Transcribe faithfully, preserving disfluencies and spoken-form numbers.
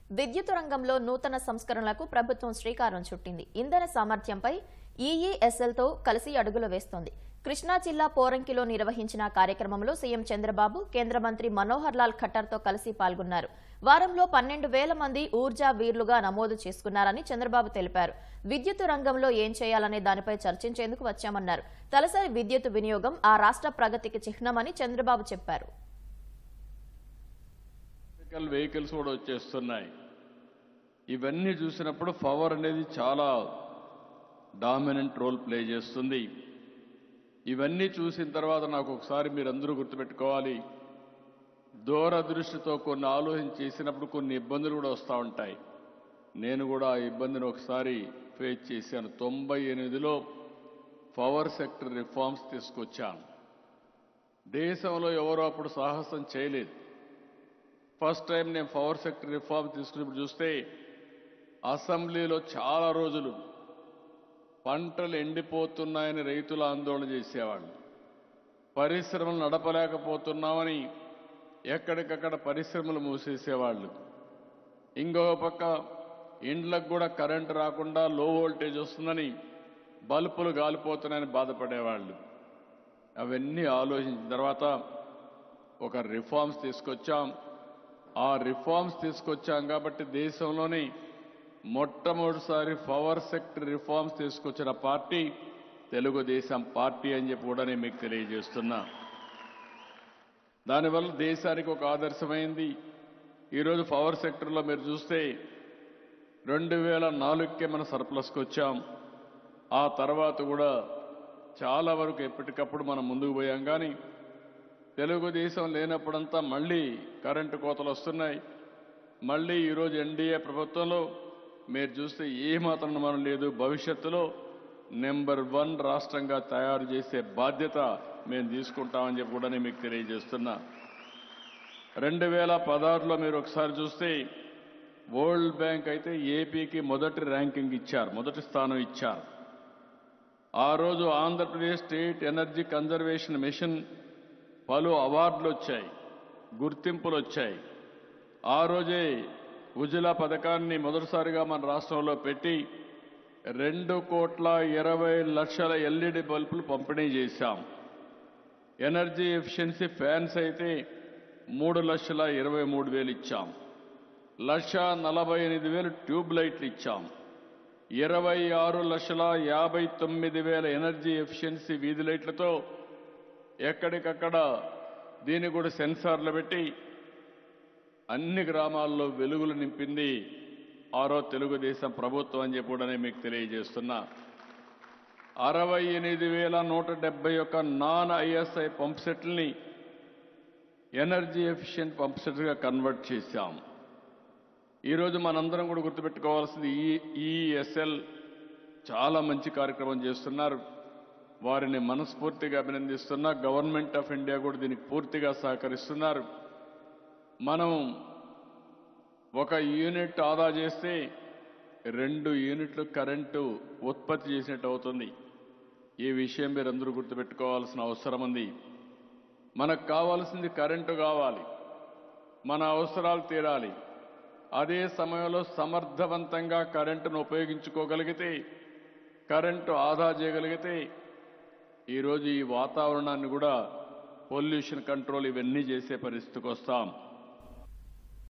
విద్యుత్ రంగంలో నూతన సంస్కరణలకు ప్రభుత్వం శ్రీకారం చుట్టింది. ఇంధన సామర్థ్యంపై ఈఈఎస్ఎల్తో కలిసి అడుగులు వేస్తోంది. కృష్ణా జిల్లా పోరంకిలో నిర్వహించిన కార్యక్రమంలో సీఎం చంద్రబాబు, కేంద్ర మంత్రి మనోహర్ లాల్ ఖట్టర్తో కలిసి పాల్గొన్నారు. వారంలో పన్నెండు వేల మంది ఊర్జా వీరులుగా నమోదు చేసుకున్నారని చంద్రబాబు తెలిపారు. విద్యుత్ రంగంలో ఏం చేయాలనే దానిపై చర్చించేందుకు వచ్చామన్నారు. తలసరి విద్యుత్ వినియోగం ఆ రాష్ట్ర ప్రగతికి చిహ్నమని చంద్రబాబు చెప్పారు. వెహికల్స్ కూడా వచ్చేస్తున్నాయి. ఇవన్నీ చూసినప్పుడు పవర్ అనేది చాలా డామినెంట్ రోల్ ప్లే చేస్తుంది. ఇవన్నీ చూసిన తర్వాత నాకు ఒకసారి మీరందరూ గుర్తుపెట్టుకోవాలి, దూరదృష్టితో కొన్ని ఆలోచన చేసినప్పుడు కొన్ని ఇబ్బందులు కూడా వస్తూ ఉంటాయి. నేను కూడా ఆ ఇబ్బందిని ఒకసారి ఫేస్ చేశాను. తొంభై ఎనిమిదిలో పవర్ సెక్టర్ రిఫార్మ్స్ తీసుకొచ్చాను. దేశంలో ఎవరో అప్పుడు సాహసం చేయలేదు. ఫస్ట్ టైం నేను పవర్ సెక్టర్ రిఫార్మ్ తీసుకున్నప్పుడు చూస్తే అసెంబ్లీలో చాలా రోజులు పంటలు ఎండిపోతున్నాయని రైతులు ఆందోళన చేసేవాళ్ళు. పరిశ్రమలు నడపలేకపోతున్నామని ఎక్కడికక్కడ పరిశ్రమలు మూసేసేవాళ్ళు. ఇంకో పక్క ఇండ్లకు కూడా కరెంటు రాకుండా లో వోల్టేజ్ వస్తుందని బల్బులు గాలిపోతున్నాయని బాధపడేవాళ్ళు. అవన్నీ ఆలోచించిన తర్వాత ఒక రిఫార్మ్స్ తీసుకొచ్చాం. ఆ రిఫార్మ్స్ తీసుకొచ్చాం కాబట్టి దేశంలోని మొట్టమొదటిసారి పవర్ సెక్టర్ రిఫార్మ్స్ తీసుకొచ్చిన పార్టీ తెలుగుదేశం పార్టీ అని చెప్పి కూడా నేను మీకు తెలియజేస్తున్నా. దానివల్ల దేశానికి ఒక ఆదర్శమైంది. ఈరోజు పవర్ సెక్టర్లో మీరు చూస్తే రెండు వేల నాలుగుకే మన సర్ప్లస్కి వచ్చాం. ఆ తర్వాత కూడా చాలా వరకు ఎప్పటికప్పుడు మనం ముందుకు పోయాం. కానీ తెలుగుదేశం లేనప్పుడంతా మళ్ళీ కరెంటు కోతలు వస్తున్నాయి. మళ్ళీ ఈరోజు ఎన్డీఏ ప్రభుత్వంలో మీరు చూస్తే ఏమాత్రం మనం లేదు. భవిష్యత్తులో నెంబర్ వన్ రాష్ట్రంగా తయారు చేసే బాధ్యత మేము తీసుకుంటామని చెప్పి కూడా నేను మీకు తెలియజేస్తున్నా. రెండు వేల పదహారులో మీరు ఒకసారి చూస్తే వరల్డ్ బ్యాంక్ అయితే ఏపీకి మొదటి ర్యాంకింగ్ ఇచ్చారు, మొదటి స్థానం ఇచ్చారు. ఆ రోజు Andhra Pradesh state energy conservation mission పలు అవార్డులు వచ్చాయి, గుర్తింపులు వచ్చాయి. ఆ రోజే ఉజ్వల పథకాన్ని మొదటిసారిగా మన రాష్ట్రంలో పెట్టి రెండు కోట్ల ఇరవై లక్షల ఎల్ఈడి బల్బులు పంపిణీ చేశాం. ఎనర్జీ ఎఫిషియన్సీ ఫ్యాన్స్ అయితే మూడు లక్షల ఇరవై మూడు వేలు ఇచ్చాం. లక్ష నలభై ఎనిమిది వేలు ట్యూబ్ లైట్లు ఇచ్చాం. ఇరవై ఆరు లక్షల యాభై తొమ్మిది వేల ఎనర్జీ ఎఫిషియన్సీ వీధి లైట్లతో ఎక్కడికక్కడ దీన్ని కూడా సెన్సార్లు పెట్టి అన్ని గ్రామాల్లో వెలుగులు నింపింది ఆరో తెలుగుదేశం ప్రభుత్వం అని చెప్పి కూడా మీకు తెలియజేస్తున్నా. అరవై ఎనిమిది వేల నూట డెబ్బై ఒక్క నాన్ ఐఎస్ఐ పంప్ సెట్లని ఎనర్జీ ఎఫిషియెంట్ పంప్ సెట్గా కన్వర్ట్ చేశాం. ఈరోజు మనందరం కూడా గుర్తుపెట్టుకోవాల్సింది ఈఈఎస్ఎల్ చాలా మంచి కార్యక్రమం చేస్తున్నారు. వారిని మనస్ఫూర్తిగా అభినందిస్తున్నా. గవర్నమెంట్ ఆఫ్ ఇండియా కూడా దీనికి పూర్తిగా సహకరిస్తున్నారు. మనం ఒక యూనిట్ ఆదా చేస్తే రెండు యూనిట్లు కరెంటు ఉత్పత్తి చేసినట్టు అవుతుంది. ఈ విషయం మీరు అందరూ గుర్తుపెట్టుకోవాల్సిన అవసరం ఉంది. మనకు కావాల్సింది కరెంటు కావాలి, మన అవసరాలు తీరాలి. అదే సమయంలో సమర్థవంతంగా కరెంటును ఉపయోగించుకోగలిగితే, కరెంటు ఆదా చేయగలిగితే ఈరోజు ఈ వాతావరణాన్ని కూడా పొల్యూషన్ కంట్రోల్ ఇవన్నీ చేసే పరిస్థితికి వస్తాం.